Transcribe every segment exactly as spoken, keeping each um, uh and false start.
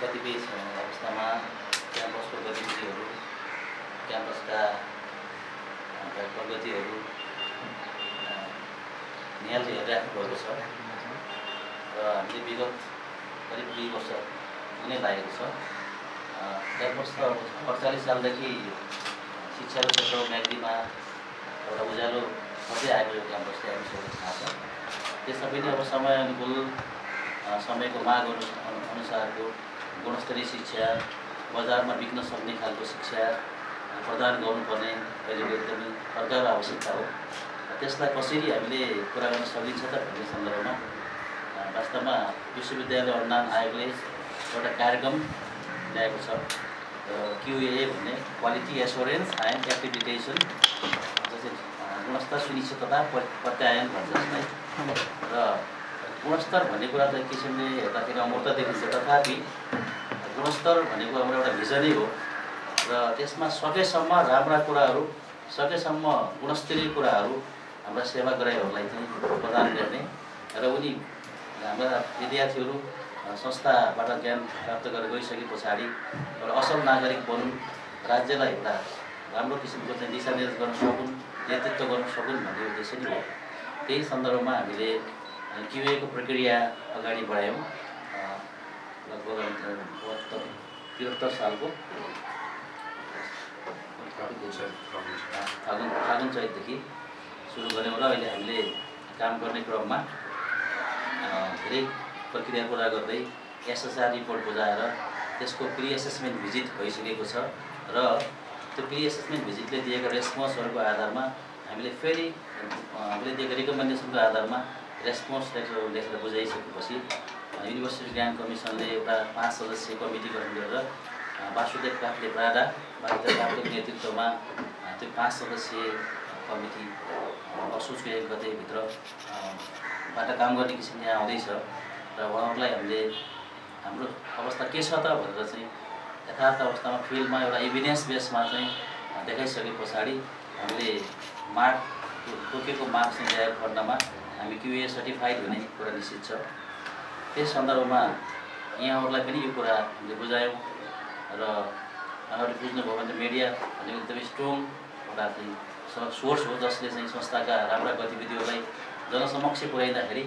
कतिपय अवस्थामा क्याम्पसको गतिविधिहरू क्याम्पसका प्रगतिहरू निहालले हेरिराख्नु भएको छ र हामीले विगत करिब दुई वर्ष हुनै लागेको छ। क्याम्पस त अडचालिस सालदेखि शिक्षाको क्षेत्रमा म्याग्दीमा एउटा उज्यालो गर्दै आएको यो क्याम्पस चाहिँ हामी सबैलाई थाहा छ। त्यसमा पनि अब समय अनुकूल समयको माग अनुसारको गुणस्तरीय शिक्षा बजारमा बिक्न सक्ने खालको शिक्षा प्रदान गर्नुपर्ने अहिलेको एकदमै प्रकार आवश्यकता हो। त्यसलाई कसरी हामीले कुरा गर्न सकिन्छ त भन्ने सन्दर्भमा वास्तवमा विश्वविद्यालय अनुदान आयोगले एउटा कार्यक्रम ल्याएको छ क्युए भन्ने क्वालिटी एस्योरेन्स एन्ड एक्टिभिटेसन जस्तै गुणस्तर सुनिश्चित तथा प्रत्यायन भन्छ जसलाई। र गुणस्तर भन्ने कुरा त एक किसिमले हेर्दाखेरि अमूर्त देखिन्छ, तथापि गुणस्तर भनेको हाम्रो एउटा भिजनै हो र त्यसमा सकेसम्म राम्रा कुराहरू सकेसम्म गुणस्तरीय कुराहरू हाम्रा सेवाग्राहीहरूलाई चाहिँ प्रदान गर्ने र उनी हाम्रा विद्यार्थीहरू संस्थाबाट ज्ञान प्राप्त गरेर गइसके पछाडि एउटा असल नागरिक बनुन्, राज्यलाई एउटा राम्रो किसिमको चाहिँ दिशानिर्देश गर्न सकुन्, नेतृत्व गर्न सकुन् भन्ने उद्देश्य नै हो। त्यही सन्दर्भमा हामीले क्युएको प्रक्रिया अगाडि बढायौँ। लगभग बहत्तर त्रिहत्तर सालको फागुन फागुन चैतदेखि सुरु गऱ्यौँ र अहिले हामीले काम गर्ने क्रममा धेरै प्रक्रिया पुरा गर्दै एसएसआर रिपोर्ट बुझाएर त्यसको प्रि एसेसमेन्ट भिजिट भइसकेको छ र त्यो प्रि एसेसमेन्ट भिजिटले दिएका रेस्पोन्सहरूको आधारमा हामीले फेरि हामीले दिएका रिकमेन्डेसनको आधारमा रेस्पोन्स लेखेर लेखेर बुझाइसकेपछि युनिभर्सिटी ग्रान्ट कमिसनले एउटा पाँच सदस्यीय कमिटी गठन गरेर वासुदेव काफ्ले प्राडा वासुदेव काफ्लेको नेतृत्वमा त्यो पाँच सदस्यीय कमिटी असोजको एक गतेभित्र बाट काम गर्ने किसिमले आउँदैछ र उहाँहरूलाई हामीले हाम्रो अवस्था के छ त भनेर चाहिँ यथार्थ अवस्थामा फिल्डमा एउटा इभिडेन्स बेसमा चाहिँ देखाइसके पछाडि हामीले मार्क तोकेको मार्क चाहिँ ल्याएको खण्डमा हामी क्युए सर्टिफाइड हुने कुरा निश्चित छ। त्यस सन्दर्भमा यहाँहरूलाई पनि यो कुरा हामीले बुझायौँ र यहाँहरूले बुझ्नुभयो भने मिडिया भनेको एकदमै स्ट्रङ एउटा चाहिँ सोर्स हो जसले चाहिँ संस्थाका राम्रा गतिविधिहरूलाई जनसमक्ष पुर्याइँदाखेरि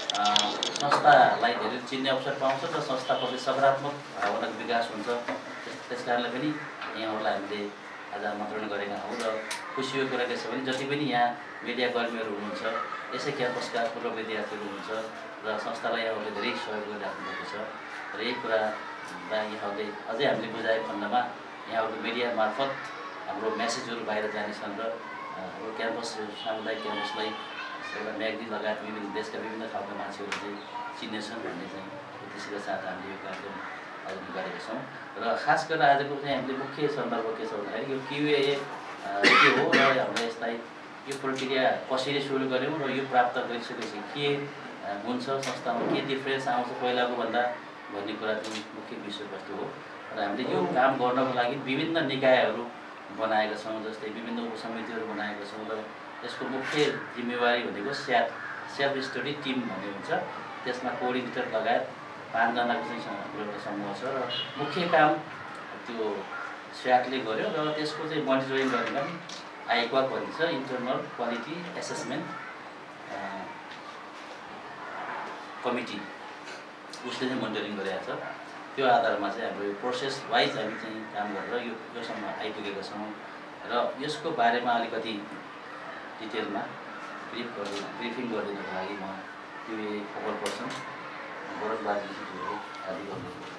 संस्थालाई धेरै चिन्ने अवसर पाउँछ र संस्थाप्रति सकारात्मक भावनाको विकास हुन्छ। त्यस कारणले पनि यहाँहरूलाई हामीले आज आमन्त्रण गरेका हौँ र खुसीको कुरा के छ भने जति पनि यहाँ मिडियाकर्मीहरू हुनुहुन्छ, यसै क्याम्पसका पूर्व विद्यार्थीहरू हुनुहुन्छ र संस्थालाई यहाँहरूले धेरै सहयोग गरिराख्नु भएको छ र यही कुरालाई यहाँहरूले अझै हामीले बुझाएको खण्डमा यहाँहरूको मिडिया मार्फत हाम्रो मेसेजहरू बाहिर जानेछन् र हाम्रो क्याम्पस सामुदायिक क्याम्पसलाई एउटा म्याग्दी लगायत विभिन्न देशका विभिन्न ठाउँका मान्छेहरू चाहिँ चिन्नेछन् भन्ने चाहिँ उद्देश्यका साथ हामीले यो कार्यक्रम आयोजन गरेका छौँ। र खास गरेर आजको चाहिँ हामीले मुख्य सन्दर्भ के छ भन्दाखेरि यो क्युए के हो र हामीले यसलाई यो प्रक्रिया कसरी सुरु गऱ्यौँ र यो प्राप्त गरिसकेपछि के हुन्छ, संस्थामा के डिफ्रेन्स आउँछ पहिलाको भन्दा भन्ने कुरा चाहिँ मुख्य विषयवस्तु हो। र हामीले यो काम गर्नको लागि विभिन्न निकायहरू बनाएका छौँ, जस्तै विभिन्न उपसमितिहरू बनाएका छौँ र यसको मुख्य जिम्मेवारी भनेको स्याट सेल्फ स्टडी टिम भन्ने हुन्छ। त्यसमा कोअर्डिनेटर लगायत पाँचजनाको चाहिँ हाम्रो एउटा समूह छ र मुख्य काम त्यो स्याटले गर्यो र त्यसको चाहिँ मोनिटरिङ गर्ने काम आइक्वा भनिन्छ, इन्टरनल क्वालिटी एसेसमेन्ट कमिटी, उसले चाहिँ मोनिटरिङ गरेको छ। त्यो आधारमा चाहिँ हाम्रो यो प्रोसेस वाइज हामी चाहिँ काम गरेर यो योसम्म आइपुगेका छौँ र यसको बारेमा अलिकति डिटेलमा ब्रिफ गर्दै ब्रिफिङ गरिदिनको लागि म क्युए खबर पर्सन भरत बाजीज्यूहरू आदि गर्नु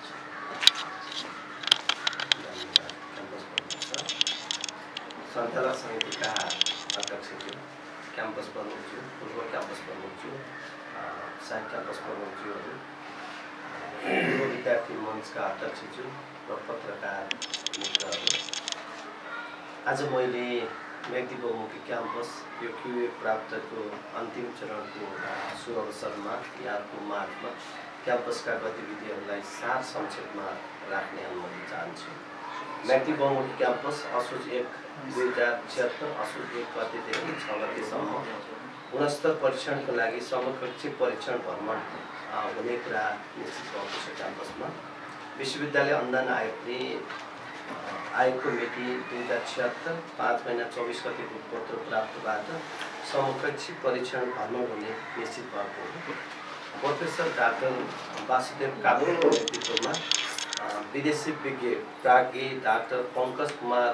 सञ्चालक समितिका अध्यक्षज्यू, क्याम्पस प्रमुखज्यू, पूर्व क्याम्पस प्रमुखज्यू, सहायक क्याम्पस प्रमुखज्यूहरू, पूर्व विद्यार्थी मञ्चका अध्यक्षज्यू र पत्रकार मित्रहरू, आज मैले म्याग्दी बहुमुखी क्याम्पस यो क्युए प्राप्तको अन्तिम चरणको शुभ अवसरमा यहाँको मार्गमा क्याम्पसका गतिविधिहरूलाई सार संक्षेपमा राख्ने अनुमति चाहन्छु। म्याग्दी बहुमुखी क्याम्पस असोज एक दुई हजार छिहत्तर असोज एक गतेदेखि छ गतेसम्म गुणस्तर परीक्षणको लागि समकक्षी परीक्षण भ्रमण हुने कुरा निश्चित भएको छ। क्याम्पसमा विश्वविद्यालय अनुदान आयोगले आयोगको मिति दुई हजार छिहत्तर पाँच महिना चौबिस गतिको पत्र प्राप्तबाट समकक्षी परीक्षण भ्रमण हुने निश्चित भएको हो। प्रोफेसर डाक्टर वासुदेव काब्रेको नेतृत्वमा विदेशी विज्ञ प्राज्ञ डाक्टर पङ्कज कुमार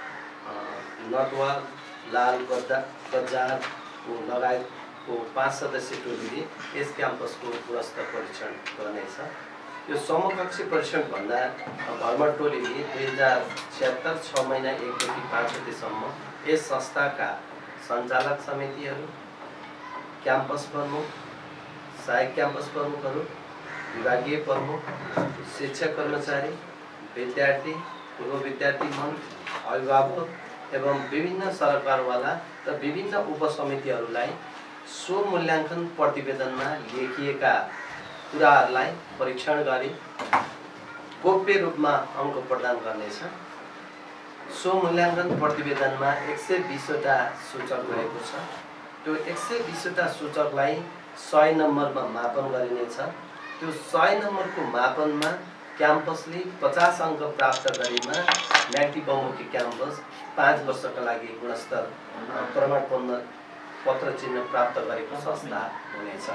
नटवाल लाल गद्दा गज्जारको लगायतको पाँच सदस्यीय टोलीले यस क्याम्पसको गुणस्तर परीक्षण गर्नेछ। यो समकक्षी परीक्षणभन्दा भ्रमण टोलीले दुई हजार छिहत्तर छ महिना एकदेखि पाँच गतेसम्म यस संस्थाका सञ्चालक समितिहरू, क्याम्पस प्रमुख, सहायक क्याम्पस प्रमुखहरू, विभागीय प्रमुख, शिक्षक कर्मचारी, विद्यार्थी, पूर्व विद्यार्थी मञ्च, अभिभावक एवं विभिन्न सरकारवाला र विभिन्न उपसमितिहरूलाई सो मूल्याङ्कन प्रतिवेदनमा लेखिएका कुराहरूलाई परीक्षण गरी गोप्य रूपमा अङ्क प्रदान गर्नेछ। सो मूल्याङ्कन प्रतिवेदनमा एक सय बिसवटा सूचक रहेको छ। त्यो एक सय बिसवटा सूचकलाई सय नम्बरमा मापन गरिनेछ। त्यो सय नम्बरको मापनमा क्याम्पसले पचास अङ्क प्राप्त गरेमा म्याग्दी बहुमुखी क्याम्पस पाँच वर्षका लागि गुणस्तर प्रमाणपत्र पत्र चिन्ह प्राप्त गरेको संस्था हुनेछ।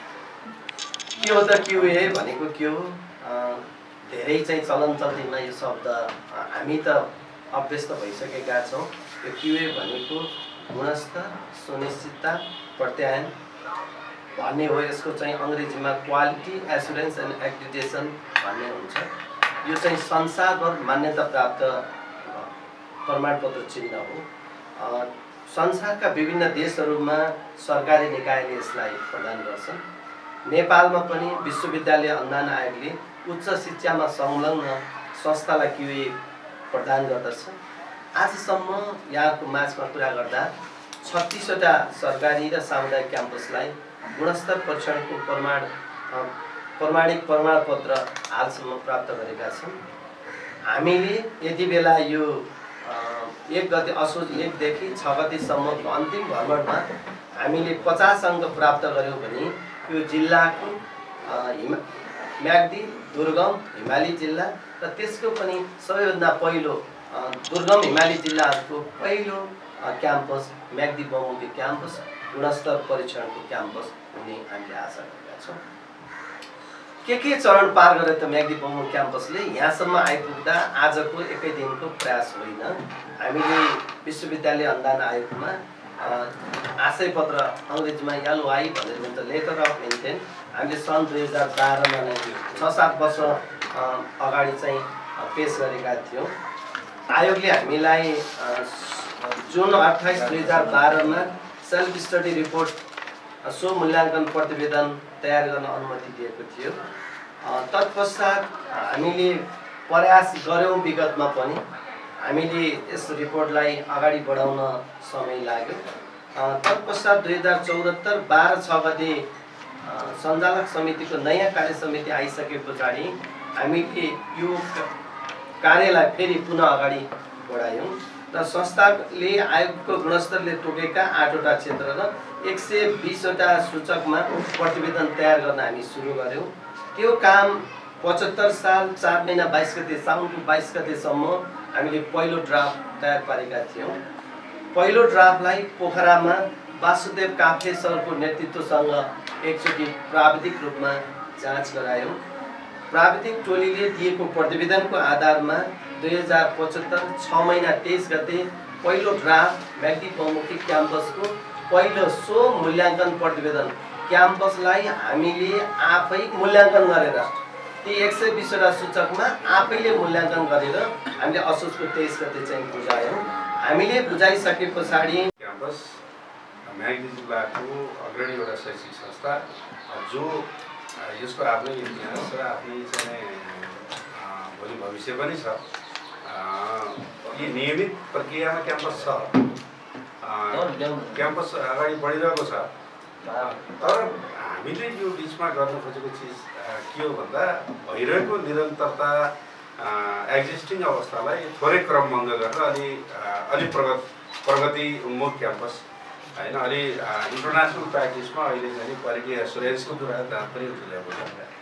के हो त क्युए भनेको के हो? धेरै चाहिँ चलन चल्तीमा यो शब्द हामी त अभ्यस्त भइसकेका छौँ। यो क्युए भनेको गुणस्तर, सुनिश्चितता, प्रत्यायन भन्ने हो। यसको चाहिँ अङ्ग्रेजीमा क्वालिटी एसुरेन्स एन्ड एक्रिडिटेसन भन्ने हुन्छ। यो चाहिँ संसारभर मान्यता प्राप्त प्रमाणपत्र चिन्ह हो। संसारका विभिन्न देशहरूमा सरकारी निकायले यसलाई प्रदान गर्छन्। नेपालमा पनि विश्वविद्यालय अनुदान आयोगले उच्च शिक्षामा संलग्न संस्थालाई क्युए प्रदान गर्दछ। आजसम्म यहाँको माझमा कुरा गर्दा छत्तीसवटा सरकारी र सामुदायिक क्याम्पसलाई गुणस्तर परीक्षणको प्रमाण प्रमाणिक प्रमाणपत्र हालसम्म प्राप्त गरेका छन्। हामीले यति बेला यो एक गते असोज एकदेखि छ गतेसम्मको अन्तिम भ्रमणमा हामीले पचास अङ्क प्राप्त गऱ्यौँ भने यो जिल्लाको हिमा म्याग्दी दुर्गम हिमाली जिल्ला र त्यसको पनि सबैभन्दा पहिलो दुर्गम हिमाली जिल्लाहरूको पहिलो क्याम्पस म्याग्दी बहुमुखी क्याम्पस गुणस्तर परीक्षणको क्याम्पस हुने हामीले आशा गरेका छौँ। के के चरण पार गरे त म्याग्दी बहुमुखी क्याम्पसले यहाँसम्म आइपुग्दा आजको एकै दिनको प्रयास होइन। हामीले विश्वविद्यालय अनुदान आयोगमा आशय पत्र अङ्ग्रेजीमा एलओआई भनेर भन्छ, लेटर अफ इन्टेन्ट, हामीले सन् दुई हजार बाह्रमा नै छ सात वर्ष अगाडि चाहिँ पेस गरेका थियौँ। आयोगले हामीलाई जुन अट्ठाइस दुई हजार बाह्रमा सेल्फ स्टडी रिपोर्ट सो मूल्याङ्कन प्रतिवेदन तयार गर्न अनुमति दिएको थियो। तत्पश्चात हामीले प्रयास गऱ्यौँ। विगतमा पनि हामीले यस रिपोर्टलाई अगाडि बढाउन समय लाग्यो। तत्पश्चात दुई हजार चौहत्तर बाह्र छ गते सञ्चालक समितिको नयाँ कार्य समिति आइसके पछाडि हामीले यो कार्यलाई फेरि पुनः अगाडि बढायौँ र संस्थाले आयोगको गुणस्तरले तोकेका आठवटा क्षेत्र र एक सय बिसवटा सूचकमा प्रतिवेदन तयार गर्न हामी सुरु गऱ्यौँ। त्यो काम पचहत्तर साल चार महिना बाइस गते साउनको बाइस गतेसम्म हामीले पहिलो ड्राफ्ट तयार पारेका थियौँ। पहिलो ड्राफ्टलाई पोखरामा वासुदेव काफ्ले सरको नेतृत्वसँग एकचोटि प्राविधिक रूपमा जाँच गरायौँ। प्राविधिक टोलीले दिएको प्रतिवेदनको आधारमा दुई हजार पचहत्तर छ महिना तेइस गते पहिलो ड्राफ्ट म्याग्दी बहुमुखी क्याम्पसको पहिलो सो मूल्याङ्कन प्रतिवेदन क्याम्पसलाई हामीले आफै मूल्याङ्कन गरेर ती एक सय बिसवटा सूचकमा आफैले मूल्याङ्कन गरेर हामीले असोजको तेइस गते चाहिँ बुझायौँ। हामीले बुझाइसके पछाडि क्याम्पस म्याग्दी जिल्लाको अग्रणी एउटा शैक्षिक संस्था जो यसको आफ्नै इतिहास र आफ्नै चाहिँ भोलि भविष्य पनि छ। यी नियमित प्रक्रियामा क्याम्पस छ, क्याम्पस अगाडि बढिरहेको छ। तर हामीले यो बिचमा गर्न खोजेको चिज के हो भन्दा भइरहेको निरन्तरता एक्जिस्टिङ अवस्थालाई थोरै क्रमबद्ध गरेर अलि अलि प्रगत प्रगति उन्मुख क्याम्पस होइन, अलि इन्टरनेसनल प्र्याक्टिसमा अहिले चाहिँ क्वालिटी एसुरेन्सको कुरा पनि उठिरहेको छ।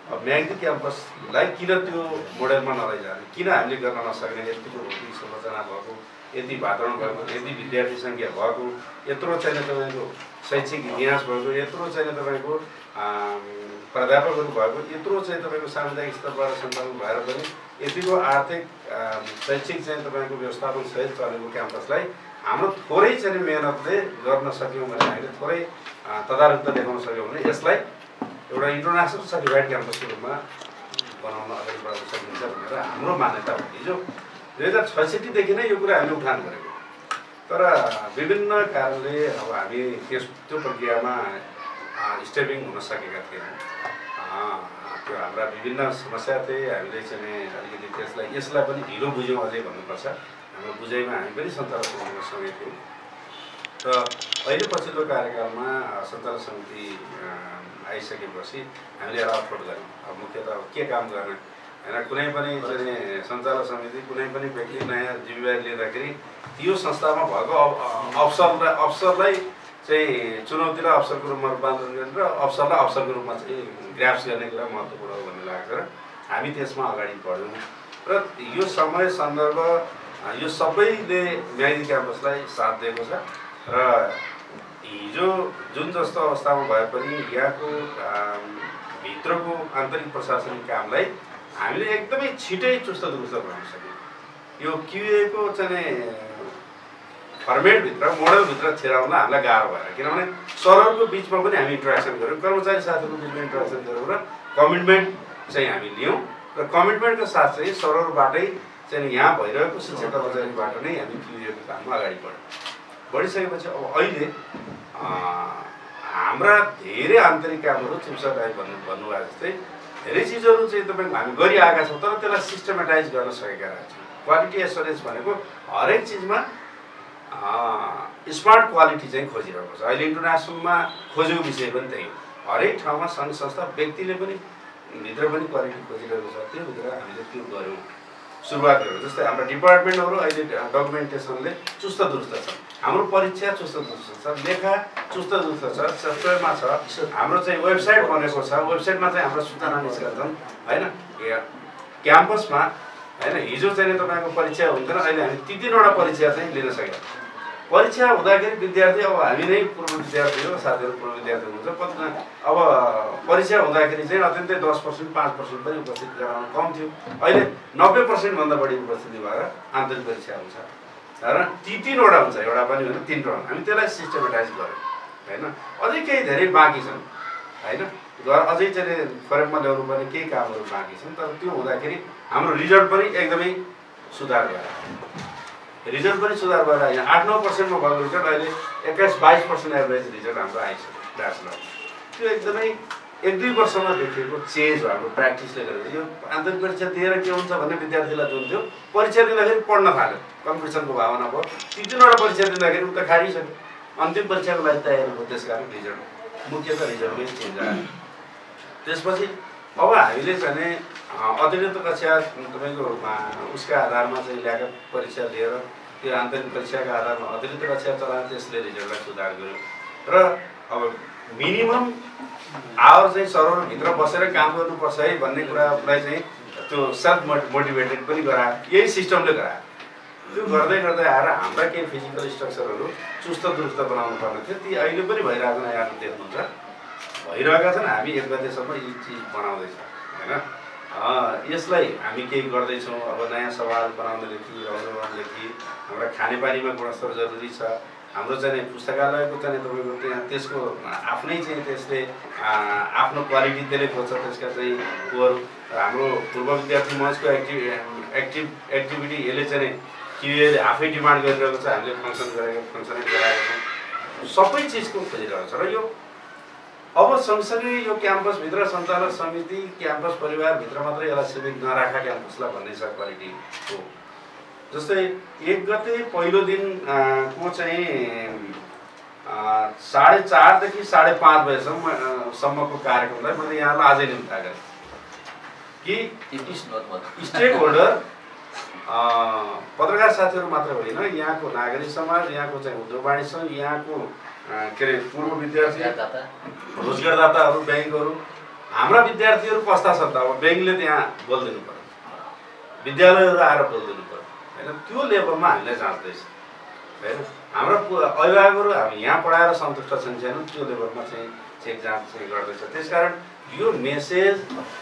अब म्याग्दी क्याम्पसलाई किन त्यो मोडेलमा नलैजाने, किन हामीले गर्न नसक्ने, यतिको भौतिक संरचना भएको, यति वातावरण भएको, यति विद्यार्थी सङ्ख्या भएको, यत्रो चाहिँ तपाईँको शैक्षिक इतिहास भएको, यत्रो चाहिँ तपाईँको प्राध्यापकहरू भएको, यत्रो चाहिँ तपाईँको सामुदायिक स्तरबाट सञ्चालन भएर पनि यतिको आर्थिक शैक्षिक चाहिँ तपाईँको व्यवस्थापन सहित चलेको क्याम्पसलाई हाम्रो थोरै चाहिँ मेहनतले गर्न सक्यौँ भने, हामीले थोरै तदारुकता देखाउन सक्यौँ भने यसलाई एउटा इन्टरनेसनल सर्टिफाइड क्याम्पसको रूपमा बनाउन अगाडि बढाउन सकिन्छ भनेर हाम्रो मान्यता हो। हिजो दुई हजार छैसठीदेखि नै यो कुरा हामीले उठान गरेको, तर विभिन्न कारणले अब हामी त्यस त्यो प्रक्रियामा स्टेपिङ हुन सकेका थिएनौँ। त्यो हाम्रा विभिन्न समस्या थिए, हामीले चाहिँ अलिकति त्यसलाई यसलाई पनि ढिलो बुझ्यौँ अझै भन्नुपर्छ। हाम्रो बुझाइमा हामी पनि सञ्चालक समितिमा सँगै थियौँ र अहिले पछिल्लो कार्यकालमा सञ्चालक समिति आइसकेपछि हामीले अठोट गऱ्यौँ। अब मुख्यतः के काम गर्ने होइन, कुनै पनि चाहिँ सञ्चालक समिति कुनै पनि व्यक्ति नयाँ जिम्मेवारी लिँदाखेरि यो संस्थामा भएको अवसरलाई अवसरलाई चाहिँ चुनौतीलाई अवसरको रूपमा रूपान्तरण गर्ने र अवसरलाई अवसरको रूपमा चाहिँ ग्राफ्स गर्ने कुरा महत्त्वपूर्ण हो भन्ने लाग्छ र हामी त्यसमा अगाडि बढ्यौँ। र यो समय सन्दर्भ यो सबैले म्याग्दी क्याम्पसलाई साथ दिएको छ र हिजो जुन जस्तो अवस्थामा भए पनि यहाँको भित्रको आन्तरिक प्रशासनिक कामलाई हामीले एकदमै छिटै चुस्त दुरुस्त बनाउन सक्यौँ। यो क्युएको चाहिँ फर्मेटभित्र मोडलभित्र छिराउन हामीलाई गाह्रो भएर, किनभने सरहरूको बिचमा पनि हामी इन्टरेक्सन गऱ्यौँ, कर्मचारी साथीहरूको बिचमा इन्टरेक्सन गऱ्यौँ र कमिटमेन्ट चाहिँ हामी लियौँ र कमिटमेन्टको साथ चाहिँ सरहरूबाटै चाहिँ यहाँ भइरहेको शिक्षक कर्मचारीबाट नै हामी क्युएको काममा अगाडि बढ्यौँ। बढिसकेपछि अब अहिले हाम्रा धेरै आन्तरिक कामहरू चिमसा दाइ भन्नु भन्नुभएको जस्तै धेरै चिजहरू चाहिँ तपाईँको हामी गरिआएका छौँ, तर त्यसलाई सिस्टमेटाइज गर्न सकेका रहेछौँ। क्वालिटी एस्योरेन्स भनेको हरेक चिजमा स्मार्ट क्वालिटी चाहिँ खोजिरहेको छ। अहिले इन्टरनेसनलमा खोजेको विषय पनि त्यही हो। हरेक ठाउँमा सङ्घ संस्था व्यक्तिले पनि भित्र पनि क्वालिटी खोजिरहेको छ। त्यो भित्र हामीले त्यो गऱ्यौँ, सुरुवात गऱ्यौँ। जस्तै हाम्रो डिपार्टमेन्टहरू अहिले डकुमेन्टेसनले चुस्त दुरुस्त छ, हाम्रो परीक्षा चुस्त दुरुस्त छ, लेखा चुस्त दुरुस्त छ, सफ्टवेयरमा छ, हाम्रो चाहिँ वेबसाइट बनेको छ, वेबसाइटमा चाहिँ हाम्रो सूचना निस्कन्छन् होइन। क्याम्पसमा होइन हिजो चाहिँ तपाईँको परीक्षा हुन्थेन, अहिले हामी ती तिनवटा परीक्षा चाहिँ लिन सक्यौँ। परीक्षा हुँदाखेरि विद्यार्थी अब हामी नै पूर्व विद्यार्थी हो, साथीहरू पूर्व विद्यार्थी हुनुहुन्छ, अब परीक्षा हुँदाखेरि चाहिँ अत्यन्तै दस पर्सेन्ट पाँच पर्सेन्ट पनि उपस्थिति गराउनु कम थियो। अहिले नब्बे पर्सेन्टभन्दा बढी उपस्थिति भएर आन्तरिक परीक्षा हुन्छ र ती तिनवटा हुन्छ, एउटा पनि होइन तिनवटा। हामी त्यसलाई सिस्टमेटाइज गऱ्यौँ होइन। अझै केही धेरै बाँकी छन् होइन, अझै चाहिँ फरकमा ल्याउनु पर्ने केही कामहरू बाँकी छन्, तर त्यो हुँदाखेरि हाम्रो रिजल्ट पनि एकदमै सुधार भएर रिजल्ट पनि सुधार भएर यहाँ आठ नौ पर्सेन्टमा भएको रिजल्ट अहिले एक्काइस बाइस पर्सेन्ट एभरेज रिजल्ट हाम्रो आइसक्यो ब्याचलर। त्यो एकदमै एक दुई वर्षमा देखिएको चेन्ज भएको प्र्याक्टिसले गरेर यो आन्तरिक परीक्षा दिएर के हुन्छ भन्ने विद्यार्थीलाई जुन थियो, परीक्षा दिँदाखेरि पढ्न थाल्यो, कम्पिटिसनको भावना भयो, ती तिनवटा परीक्षा दिँदाखेरि उता खारिसक्यो, अन्तिम परीक्षाको लागि तयारी भयो। त्यस कारण रिजल्ट मुख्यतः रिजल्टमै चेन्ज आयो। त्यसपछि अब हामीले चाहिँ अतिरिक्त कक्षा तपाईँको उसका आधारमा चाहिँ ल्याएको परीक्षा लिएर त्यो आन्तरिक परीक्षाका आधारमा अतिरिक्त कक्षा चलाएर त्यसले रिजल्टलाई सुधार गर्यो र अब मिनिमम आवर चाहिँ सरहरूभित्र बसेर काम गर्नुपर्छ है भन्ने कुरालाई चाहिँ त्यो सेल्फ मोटिभेटेड पनि गरायो, यही सिस्टमले गरायो। त्यो गर्दै गर्दै आएर हाम्रा केही फिजिकल स्ट्रक्चरहरू चुस्त दुरुस्त बनाउनु पर्ने थियो, ती अहिले पनि भइरहेको यहाँले देख्नुहुन्छ भइरहेका छन्। हामी एक गतेसम्म यी चिज बनाउँदैछ होइन। यसलाई हामी केही गर्दैछौँ। अब नयाँ सवाल बनाउनेदेखि अनुरोधदेखि हाम्रा खानेपानीमा गुणस्तर जरुरी छ। हाम्रो चाहिँ पुस्तकालयको चाहिँ तपाईँको त्यहाँ त्यसको आफ्नै चाहिँ त्यसले आफ्नो क्वालिटी त्यसले खोज्छ, त्यसका चाहिँ कुहरू हाम्रो पूर्व विद्यार्थी मञ्चको एक्टिभ एक्टिभ एक्टिभिटी यसले चाहिँ क्युएले आफै डिमान्ड गरिरहेको छ, हामीले फङ्सन गरेको फङ्सनै गराएको छौँ, सबै चिजको खोजिरहेको छ। र यो अब सँगसँगै यो क्याम्पसभित्र सञ्चालक समिति क्याम्पस परिवारभित्र मात्रै यसलाई सीमित नराखा क्याम्पसलाई भन्ने छ क्वालिटी हो। जस्तै एक गते पहिलो दिन को चाहिँ साढे चारदेखि साढे पाँच बजेसम्म सम्मको कार्यक्रमलाई मैले यहाँलाई आजै निम्ता गरेँ कि स्टेक होल्डर पत्रकार साथीहरू मात्र होइन, यहाँको नागरिक समाज, यहाँको चाहिँ उद्योग वाणिज्य यहाँको के अरे पूर्व विद्यार्थी, रोजगारदाताहरू, ब्याङ्कहरू हाम्रा विद्यार्थीहरू कस्ता छन् त अब ब्याङ्कले त्यहाँ बोलिदिनु पर्यो, विद्यालयहरू आएर बोलिदिनु पर्यो होइन, त्यो लेभलमा हामीलाई जाँच्दैछ होइन। हाम्रो अभिभावकहरू हामी यहाँ पढाएर सन्तुष्ट छन् छैनन् त्यो लेभलमा चाहिँ चेक जाँच चाहिँ गर्दैछ। त्यसकारण यो मेसेज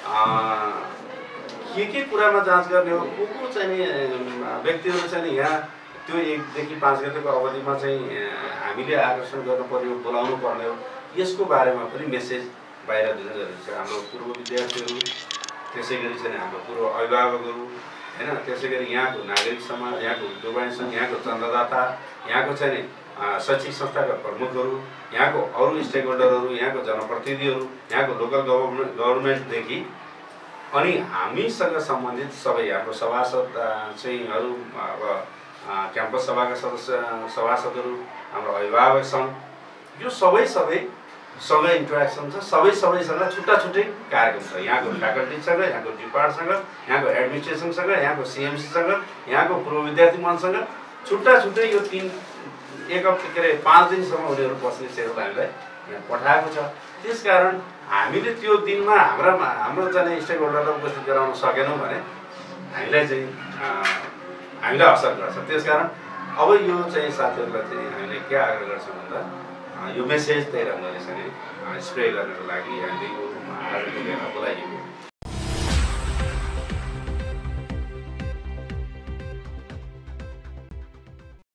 के के कुरामा जाँच गर्ने हो, को को चाहिँ नि व्यक्तिहरू चाहिँ नि यहाँ त्यो एकदेखि पाँच गतेको अवधिमा चाहिँ हामीले आकर्षण गर्नु पर्यो, बोलाउनु पर्ने हो, यसको बारेमा पनि मेसेज बाहिर दिन जरुरी छ। हाम्रो पूर्व विद्यार्थीहरू, त्यसै गरी चाहिँ हाम्रो पूर्व अभिभावकहरू होइन, त्यसै गरी यहाँको नागरिक समाज, यहाँको उद्योगवाणी सङ्घ, यहाँको चन्दादाता, यहाँको चाहिँ नि शैक्षिक संस्थाका प्रमुखहरू, यहाँको अरू स्टेक होल्डरहरू, यहाँको जनप्रतिनिधिहरू, यहाँको लोकल गभर्मेन्ट गभर्मेन्टदेखि अनि हामीसँग सम्बन्धित सबै हाम्रो सभासद चाहिँ अरू अब क्याम्पस सभाका सदस्य सभासदहरू, हाम्रो अभिभावक सङ्घ, यो सबै सबै सँगै इन्टरेक्सन छ। सबै सबैसँग छुट्टा छुट्टै कार्यक्रम छ। यहाँको फ्याकल्टीसँग, यहाँको डिपार्टसँग, यहाँको एडमिनिस्ट्रेसनसँग, यहाँको सिएमसीसँग, यहाँको पूर्व विद्यार्थी मनसँग छुट्टा छुट्टै यो तिन एक हप्ता के अरे पाँच दिनसम्म उनीहरू बस्ने सेड्युल हामीलाई यहाँ पठाएको छ। त्यसकारण हामीले त्यो दिनमा हाम्रा हाम्रो चाहिँ स्टेक होल्डरलाई उपस्थित गराउन सकेनौँ भने हामीलाई चाहिँ हामीलाई असर गर्छ। त्यसकारण अब यो चाहिँ साथीहरूलाई चाहिँ हामीले के आग्रह गर्छौँ भन्दा यो मेसेज त्यही ढङ्गले चाहिँ स्प्रे गर्नको लागि हामीले यो आजको बेला बोलाइएको